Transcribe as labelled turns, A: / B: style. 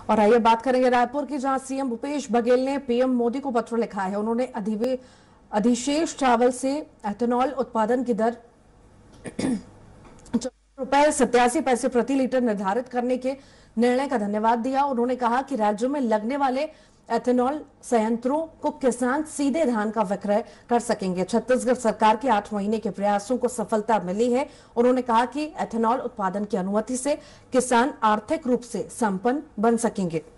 A: और आइए बात करेंगे रायपुर की, जहां सीएम भूपेश बघेल ने पीएम मोदी को पत्र लिखा है। उन्होंने अधिशेष चावल से एथेनॉल उत्पादन की दर ₹87 प्रति लीटर निर्धारित करने के निर्णय का धन्यवाद दिया। उन्होंने कहा कि राज्यों में लगने वाले एथेनॉल संयंत्रों को किसान सीधे धान का विक्रय कर सकेंगे। छत्तीसगढ़ सरकार के 8 महीने के प्रयासों को सफलता मिली है। उन्होंने कहा कि एथेनॉल उत्पादन की अनुमति से किसान आर्थिक रूप से संपन्न बन सकेंगे।